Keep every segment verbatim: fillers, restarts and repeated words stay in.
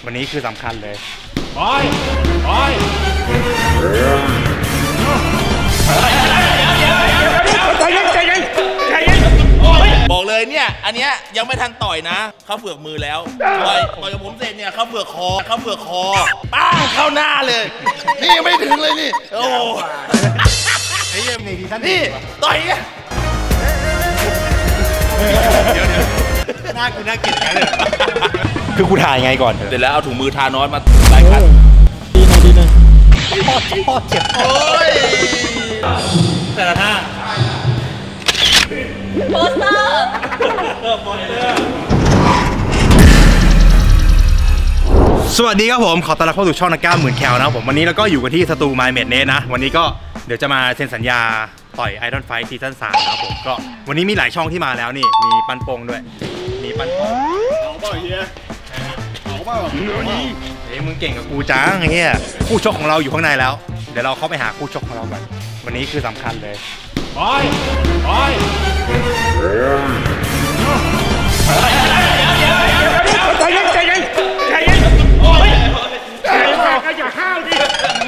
วันนี้คือสำคัญเลยบอยบอยใจเย็นใจเย็นใจเย็นบอกเลยเนี่ยอันเนี้ยยังไม่ทันต่อยนะเขาเฟือกมือแล้วต่อยต่อยกับผมเสร็จเนี่ยเขาเฟือกคอเขาเฟือกคอป้าเข้าหน้าเลยนี่ยังไม่ถึงเลยนี่โอ้ไอ้ยังนี่นี่ต่อยเนี่ยเดี๋ยวเดี๋ยวหน้ากูน่าเกลียดกันเลยคือกูถ่ายไงก่อนเสร็จแล้วเอาถุงมือทาน้อยมาไล่คัดดีนะดีนะพอพอเจ็บโอ้ยแต่ละท่าโปสเตอร์โปสเตอร์สวัสดีครับผมขอต้อนรับเข้าสู่ช่องนักกล้ามหมื่นแคลนะครับผมวันนี้เราก็อยู่กันที่สตู My Med Net นะวันนี้ก็เดี๋ยวจะมาเซ็นสัญญาต่อย Idol Fight ซีซั่นสามนะครับผมก็วันนี้มีหลายช่องที่มาแล้วนี่มีปันปงด้วยมีปันปงเอาเปล่าเฮียเอาเปล่าเฮ้ยมึงเก่งกับกูจังไอ้เงี้ยคู่ชกของเราอยู่ข้างในแล้วเดี๋ยวเราเข้าไปหาคู่ชกของเรากันวันนี้คือสำคัญเลยบอยบอยใจเย็นใจเย็นใจเย็นโอ้ยอย่าห้าวดิ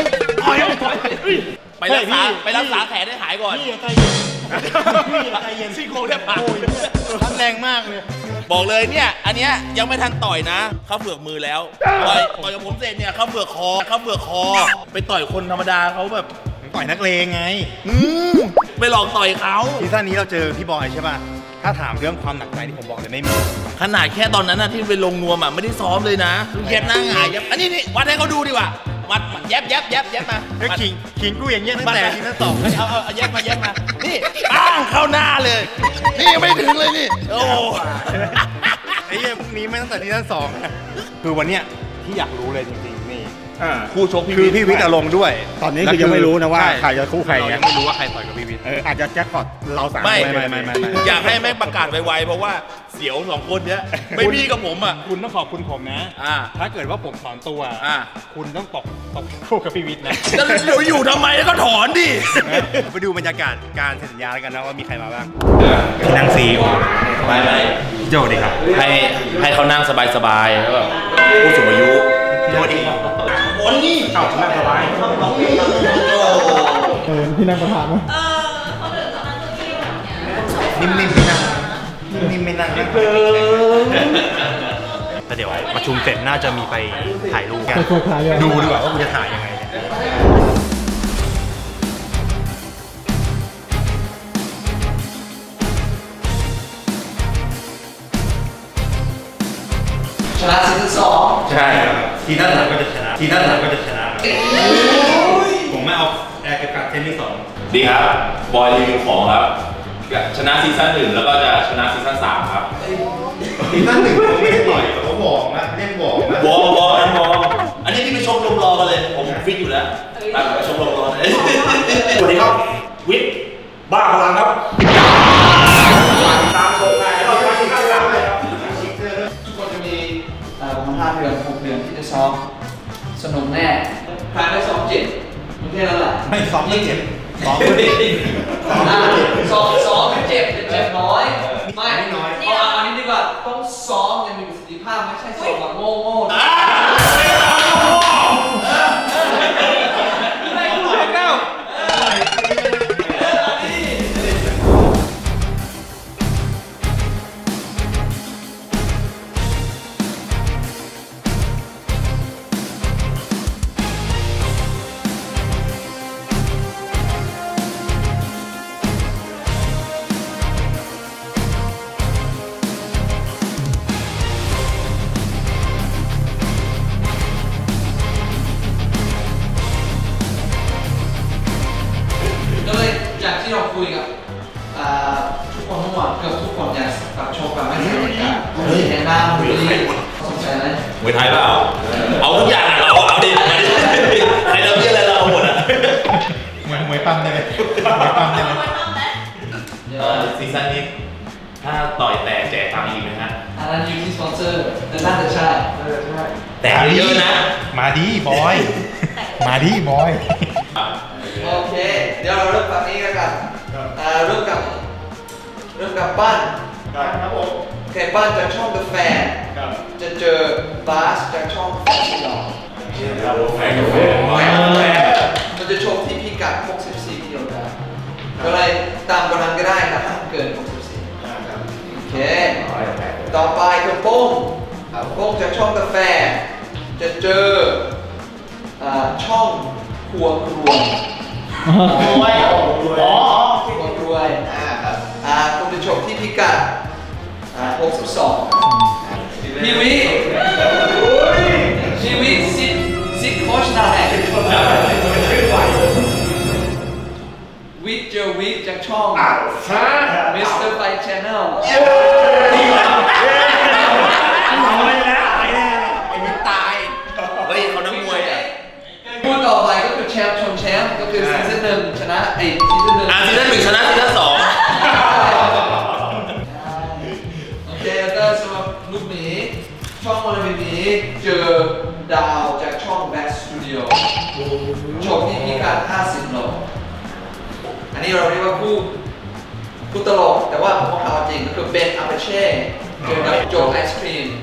ไปรักษาไปรักษาแผลให้หายก่อนพี่ใจเย็นพี่ใจเย็นซี่โครงแทบพังทันแรงมากเลยบอกเลยเนี่ยอันเนี้ยยังไม่ทันต่อยนะเขาเฟือกมือแล้วต่อยต่อยกับผมเสร็จเนี่ยเขาเฟือกคอเขาเฟือกคอไปต่อยคนธรรมดาเขาแบบต่อยนักเลงไงอืมไปหลอกต่อยเขาซีซั่นนี้เราเจอพี่บอยใช่ป่ะถ้าถามเรื่องความหนักใจที่ผมบอกเลยไม่มีขนาดแค่ตอนนั้นนะที่ไปลงนวมอ่ะไม่ได้ซ้อมเลยนะเย็บหน้าหงายยับอันนี้นี่วัดให้เขาดูดีกว่าวัดเย็บเย็บเย็บเย็บมาแล้วขิงขิงกูอย่างเงี้ยตั้งแต่ซีซั่นสองเอาเอาเย็บมาเย็บมานี่ป้างเข้าหน้าเลยนี่ยังไม่ถึงเลยนี่โอ้ไอ้เหี้ยพวกนี้ไม่ตั้งแต่ซีซั่นสองคือวันเนี้ยที่อยากรู้เลยจริงๆนี่คู่ชกคือพี่วิทย์ลงด้วยตอนนี้คือยังไม่รู้นะว่าใครจะคู่ใครยังไม่รู้ว่าใครต่อยกับพี่วิทย์เอออาจจะแจ็คพอตเราสามไม่ไม่ไม่ไม่อยากให้แม่งประกาศไวๆเพราะว่าเสียวสองคนเนี้ยไม่มีกับผมอ่ะคุณต้องขอบคุณผมนะถ้าเกิดว่าผมถอนตัวคุณต้องตกตกคู่กับพี่วิทย์นะแล้วเดี๋ยวอยู่ทำไมแล้วก็ถอนดิไปดูบรรยากาศการสัญญาแล้วกันนะว่ามีใครมาบ้างพี่นางซีไม่ไม่โจดีครับให้ให้เขานั่งสบายๆแล้วแบบผู้สูงอายุโจดีบนนี่เข่านั่งสบายเออพี่นั่งประธานมั้ยเออเขาเดินตอนนั้นก็ที่แบบเนี้ยนิ่มๆไม่นั่งนิ่มๆไม่นั่งแต่เดี๋ยวประชุมเสร็จน่าจะมีไปถ่ายรูปกันดูดีกว่าว่ากูจะถ่ายยังไงชนะซีซั่นสองใช่ครับทีนั้นหลังก็จะชนะทีนั้นหลังก็จะชนะผมไม่เอาแอร์เก็บกัดเทนที่สองดีครับบอยรีวิวของครับชนะซีซั่นหนึ่งแล้วก็จะชนะซีซั่นสามครับซีซั่นหนึ่งผมไม่ได้ต่อยแต่เขาบอกนะเล่นบอกนะบอกบอกอันบอกอันนี้ที่ไปชมลมรอกันเลยผมฟิตอยู่แล้วตั้งแต่ชมลมรอเลยสวัสดีครับวิทย์บ้าพลังครับตามชมไงเราไปที่ข้างหลังเลยครับทุกคนจะมีประมาณห้าเดือนหกเดือนที่จะซ้อมสนุกแน่ผ่านไปซ้อมเจ็ดมันแค่นั้นแหละไม่ซ้อมไม่เจ็บซ้อมไม่เจ็บซ้อมซ้อมไม่เจ็บเจ็บน้อยไม่น้อยเอาอันนี้ดีกว่าต้องซ้อมยังมีประสิทธิภาพไม่ใช่ซ้อมแบบโง่โง่ที่เราคุยกับทุกคนทั้งหมดเกือบทุกคนอยากตัดโชว์แบบไม่ใช่เหมือนกันแนะนำวิธีสนใจไหมมวยไทยเปล่าเอาทุกอย่างเราเอาดิใครเราเรียกอะไรเราหมดอ่ะมวยมวยปั้มได้ไหมมวยปั้มได้ไหมซีซั่นนี้ถ้าต่อยแต่แจกตังค์อีกไหมฮะอันนั้นยูที่สปอนเซอร์แต่น่าจะใช่ใช่แต่เยอะนะมาดีบอยมาดีบอยโอเคเดี๋ยวเราเริ่มฝั่งนี้กันกันเริ่มกับเริ่มกับปั้นครับผมโอเคปั้นจากช่อง The Fan จะเจอบาสจากช่องแฟชั่นดอมันจะชกที่พิกัดหกสิบสี่กิโลกรัมก็เลยตามกำลังก็ได้แต่ห้ามเกินหกสิบสี่โอเคต่อไปคือโป้งโป้งจากช่อง The Fan จะเจอช่องครัวครัวรวยอ๋อครัวรวยอ่าครับอ่าคุณจะชมที่พิกัดอ่าหกสิบสองพี่วิพี่วิซิดซิดโค้ชนายวิทเจอวิทจากช่องมิสเตอร์ไฟชแนลตายเฮ้ยเขานักมวยอ่ะคู่ต่อไปก็คือแชมป์ชนแชมป์ก็คือซีซั่นหนึ่งชนะไอ้ซีซั่นหนึ่งอ่าซีซั่นหนึ่งชนะซีซั่นสองโอเคแล้วก็สำหรับลูกหมีช่องวันนี้เจอดาวจากช่องแบ็คสตูดิโอชกที่พิกัดห้าสิบโลอันนี้เราเรียกว่าคู่คู่ตลกแต่ว่าผมว่าเขาจริงก็คือเบนอาเปเช่เจอกับโจไอศครีม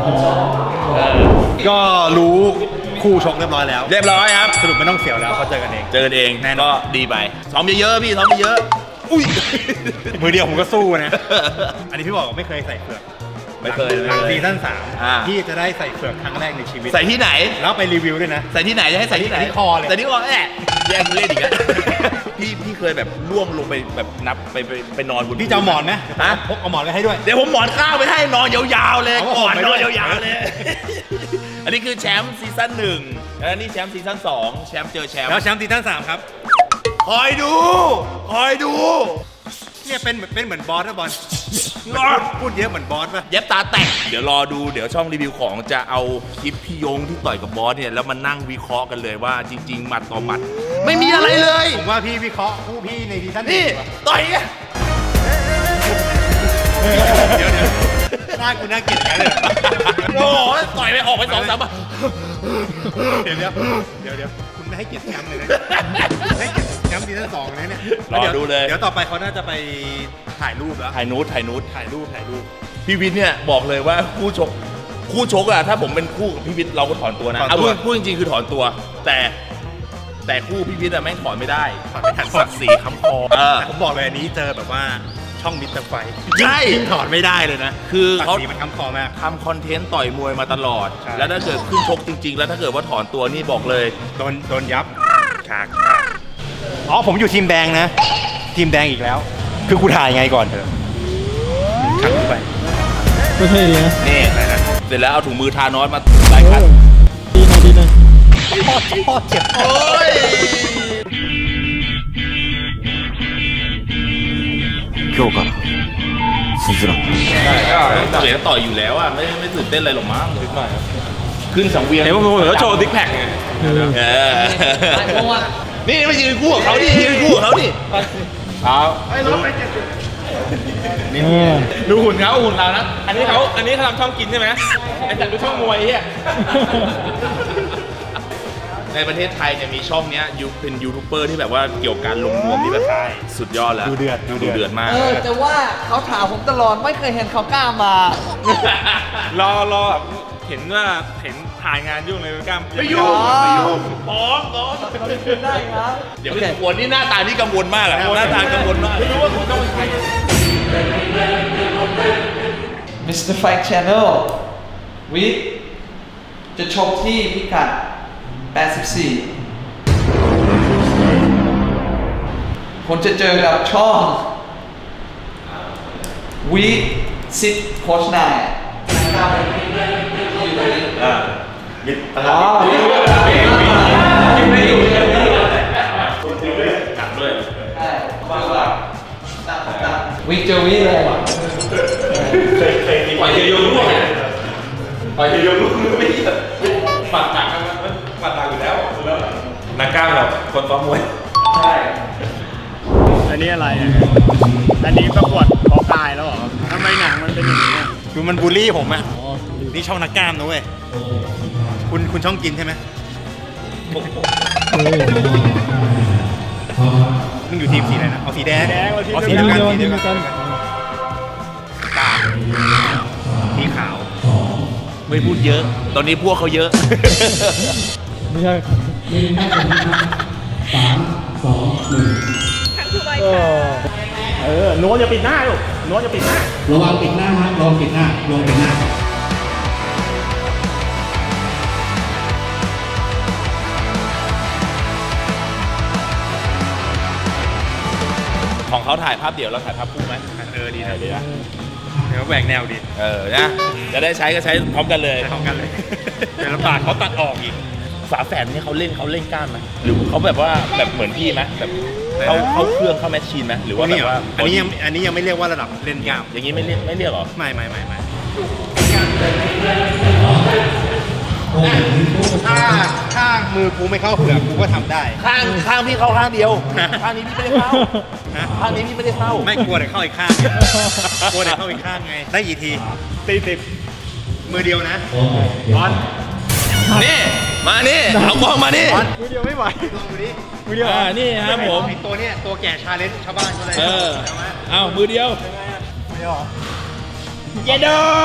ก็รู้คู่ชกเรียบร้อยแล้วเรียบร้อยครับสรุปไม่ต้องเสียวแล้วเขาเจอกันเองเจอกันเองแน่นก็อนดีไปซ้อมเยอะๆพี่ซ้อมเยอะอุ้ยมือเดียวผมก็สู้นะ อันนี้พี่บอกว่าไม่เคยใส่เปลือกไม่เคยหลังซีซั่นสามอ่าพี่จะได้ใส่เปลือกครั้งแรกในชีวิตใส่ที่ไหนแล้วไปรีวิวด้วยนะใส่ที่ไหนจะให้ใส่ที่ไหนใส่ที่คอเลยใส่ที่คอแอะแย่งเล่นอีกแล้ว พี่พี่เคยแบบล่วงลงไปแบบนับไปไปไปนอนบนพี่จะเอาหมอนไหมฮะพกเอาหมอนไปให้ด้วยเดี๋ยวผมหมอนข้าวไปให้นอนยาวๆเลยเอาก่อนผมไปนด้อวน ยยาวๆเลย อันนี้คือแชมป์ซีซั่นหนึ่งแล้วนี่แชมป์ซีซั่นสองแชมป์เจอแชมป์แล้วแชมป์ซีซั่นสามครับคอยดูคอยดูเนี่ยเป็นเหมือนเป็นเหมือนบอสนะบอลพูดเยอะเหมือนบอสป่ะเย็บตาแตกเดี๋ยวรอดูเดี๋ยวช่องรีวิวของจะเอาคลิปพี่ยงที่ต่อยกับบอสเนี่ยแล้วมานั่งวิเคราะห์กันเลยว่าจริง ๆ หมัดต่อหมัด ไม่มีอะไรเลยผมว่าพี่วิเคราะห์คู่พี่ในซีซั่นนี่หงว่ะต่อยเนี่ยเดี๋ยวเดี๋ยวหน้ากูน่าเกลียดแค่เลยโอ้โหต่อยไปออกไปสองสามอ่ะเดี๋ยวเดี๋ยวเดี๋ยวเดี๋ยวคุณไม่ให้เกียรติแชมป์เลยนะให้เกียรติแชมป์ซีซั่นสองเลยเนี่ยรอดูเลยเดี๋ยวต่อไปเขาน่าจะไปถ่ายรูปแล้วถ่ายนูดถ่ายนูดถ่ายรูปถ่ายรูปพี่วิทย์เนี่ยบอกเลยว่าคู่ชกคู่ชกอะถ้าผมเป็นคู่กับพี่วิทย์เราก็ถอนตัวนะถอนเอาตัวพูดพูดจริงๆคือถอนตัว แต่แต่คู่พี่วิทย์อะแม่งถอนไม่ได้ถอนไม่ทันศักดิ์ศรีคำคอเออผมบอกเลยอันนี้เจอแบบว่าช่องมิสเตอร์ไฟใช่ยิ่งถอดไม่ได้เลยนะคือเขาศักดิ์ศรีมันค้ำคอมากทำคอนเทนต์ต่อยมวยมาตลอดใช่แล้วถ้าเกิดขึ้นชกจริง ๆ แล้วถ้าเกิดว่าถอนตัวนี่บอกเลยโดนโดนยับฉากอ๋อผมอยู่ทีมแดงนะ ทีมแดงอีกแล้ว คือกูถ่ายไงก่อนเถอะขัดไปก็เท่ดีนะนี่เสร็จแล้วเอาถุงมือทานอสมาใส่คันดีนะดีนะพ่อเจ็บโอ้ย今日からスズランต่อยต่อยอยู่แล้วอ่ะไม่ไม่ตื่นเต้นอะไรหรอกมั้งขึ้นสังเวียนเห็นว่าผมเขาโชว์ดิกแพคไงเออเพราะว่านี่มายืนคู่กับเขาดิยืนคู่กับเขาดิดูหุ่นเขาหุ่นเรานะ อันนี้เขาอันนี้เขาทำช่องกินใช่ไหมไอ้แต่ดูช่องมวยเฮียในประเทศไทยเนี่ยมีช่องเนี้ยยูเป็นยูทูบเบอร์ที่แบบว่าเกี่ยวกับการลงนวมที่แบบสุดยอดแล้วดูเดือดดูดูเดือดเดือดมากเออแต่ว่าเขาถามผมตลอดไม่เคยเห็นเขากล้ามารอรอเห็นว่าเห็นถ่ายงานยุ่งเลยกล้ามไม่ยุ่งไม่ยุ่งพร้อมพร้อมได้ครับเดี๋ยวไม่กังวลนี่หน้าตาที่กังวลมากอะหน้าตากังวลมากไม่รู้ว่าคุณต้องเป็นใครมิสเตอร์ไฟชแนลวิทจะชกที่พิกัดแปดสิบสี่ผมจะเจอกับช่องวิซิดโคชนายอยู่ตรงนี้อ่าอ๋อยังไม่อยู่เลยจัดด้วยใช่คือแบบต่างคนต่างวิเจอวิเลยปล่อยเฮียยงร่วงปล่อยเฮียยงร่วงไม่เหี้ยหมัดหนักกันมันหมัดหนักอยู่แล้วแล้วนักกล้ามแบบคนซ้อมมวยใช่อันนี้อะไรอ่ะอันนี้ประกวดพอกายแล้วเหรอทำไมหนังมันเป็นอย่างนี้อ่ะคือมันบูลลี่ผมอะอ๋อนี่ช่องนักกล้ามนะเว้ยคุณคุณช่องกินใช่ไหมมึงอยู่ทีมสีอะไรนะเอาสีแดงแดงเราทีเอามสีเดีเดียยว วกักัน นสีทีเดีมยวเดียวกักัน นกล้าไม่พูดเยอะ ตอนนี้พวกเขาเยอะไม่ใช่ไม่ได้เป็นสามสองหนึ่งทั้งคือใบเอค่ะอเออโน้ตอย่าปิดหน้าลูกโน้ตอย่าปิดหน้าระวังปิดหน้าฮะระวังปิดหน้าระวังปิดหน้าของเขาถ่ายภาพเดี่ยวเราถ่ายภาพคู่ไหมเออดีนะดีนะเดี๋ยวแหวกแนวดีเออนะจะได้ใช้ก็ใช้พร้อมกันเลยไปพร้อมกันเลยแต่ละบาทเขาตัดออกอีกฝาแฝดนี่เขาเล่นเขาเล่นกล้ามไหมหรือเขาแบบว่าแบบเหมือนพี่ไหมแบบเขาเขาเครื่องเข้าแมชชีนไหมหรือว่าแบบว่าอันนี้ยังอันนี้ยังไม่เรียกว่าระดับเล่นกล้ามอย่างนี้ไม่เรียกไม่เรียกหรอไม่ไม่ไม่ไม่ถ้าถ้ามือกูไม่เข้าเผือกกูก็ทำได้ข้างข้างพี่เข้าข้างเดียวข้างนี้พี่ไม่ได้เข้าฮะข้างนี้พี่ไม่ได้เข้าไม่กลัวแต่เข้าอีกข้างไงกลัวแต่เข้าอีกข้างไงได้กี่ทีตีสิบมือเดียวนะบอลนี่มานี่เอากล้องมานี่มือเดียวไม่ไหวลองดูดิมือเดียวอ่านี่ครับผมไอตัวเนี้ยตัวแก่ชาเลนจ์ชาวบ้านเขาเลยเออเอามาเอามือเดียวเยโด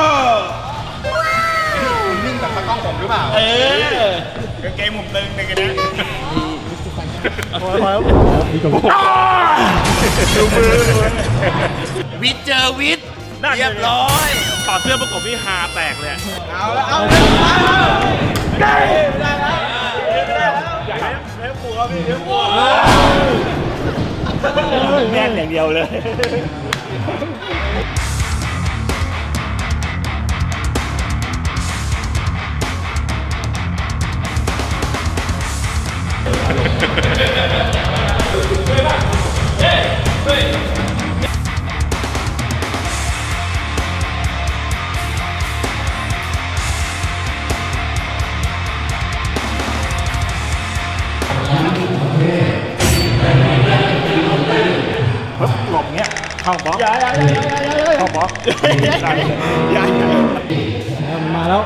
คุณวิ่งแบบตะกล้องผมหรือเปล่าเออเกมผมตึงเลยกันนะพอแล้วมีกระบอกดูมือวิทย์เจอวิทย์เรียบร้อยถอดเสื้อประกบนี่ฮาแตกเลยอะเอาแล้วเอาแล้วได้อยากให้ให้ปูครับพี่ให้ปูแน่นอย่างเดียวเลย หลบเงี้ยเข้าบล็อกเข้าบล็อกมาแล้ว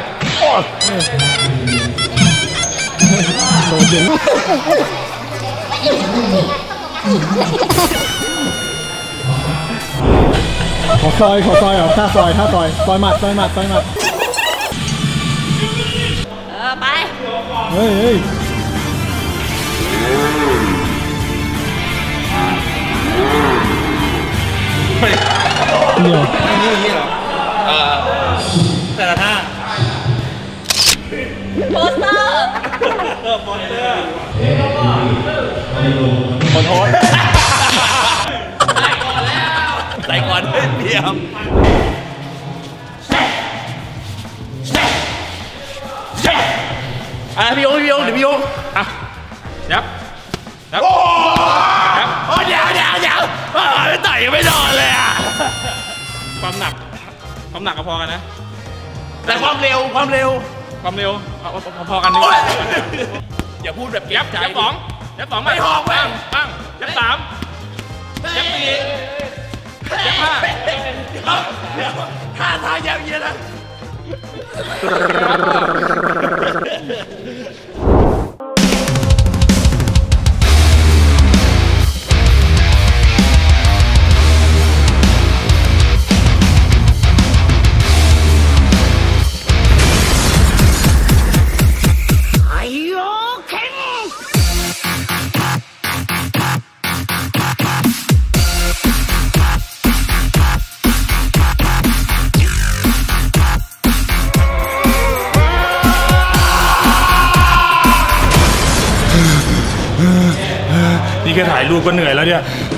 โดนดึงขอซอยขอซอยเหรอท่าซอยท่าซอยซอยหมัดซอยหมัดซอยหมัดเออ ไปเฮ้ยเฮ้ยเดี๋ยวเออแต่ละท่าโปสเตอร์ขอโทษใส่ก่อนเลยเพียมอ่ะพี่ยงพี่ยงเดี๋ยวพี่ยงอ่ะยับยับโอ้ยับโอ้เดี๋ยวเดี๋ยวเดี๋ยวไม่ต่อยยังไม่นอนเลยอ่ะความหนักความหนักก็พอกันนะแต่ความเร็วความเร็วความเร็วเอาเอาพอๆกันดีกโอ๊ว่ายอย่าพูดแบบเก็ยับบ ใจยับสองยับสองไม่หอกเว้ยปั้งยับสามยับสี่ยับห้าเดี๋ยวท่าทางยาวเย็นนะนี่แค่ถ่ายรูปก็เหนื่อยแล้วเนี่ย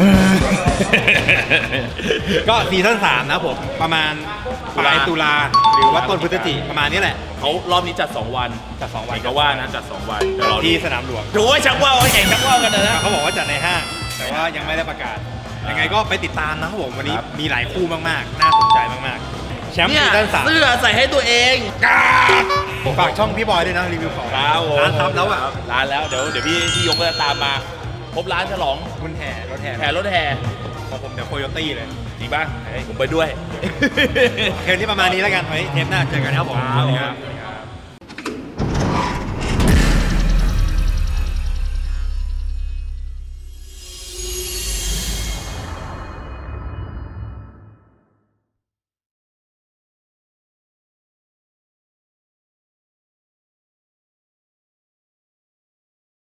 ก็ซีซั่นสามนะผมประมาณปลายตุลาหรือว่าต้นพฤศจิกประมาณนี้แหละเขารอบนี้จัดสองวันจัดสองวันเห็นก็ว่านะจัดสองวันเดี๋ยวเราที่สนามหลวงโอ้ยชักว่าวแข่งชักว่าวกันนะเขาบอกว่าจัดในห้างแต่ว่ายังไม่ได้ประกาศยังไงก็ไปติดตามนะครับผมวันนี้มีหลายคู่มากๆน่าสนใจมากๆแชมป์เนี่ยซีซั่นสามเสื้อใส่ให้ตัวเองกาดฝากช่องพี่บอยด้วยนะรีวิวของครับผมร้านซับแล้วอ่ะร้านแล้วเดี๋ยวเดี๋ยวพี่พี่ยงก็จะตามมาพบร้านฉลองคุณแห่รถแห่แห่รถแห่ของผมเดี๋ยวโคโยตี้เลยจริงป่ะผมไปด้วยเทปนี้ประมาณนี้แล้วกันไว้เทปหน้าเจอกันครับผมครับ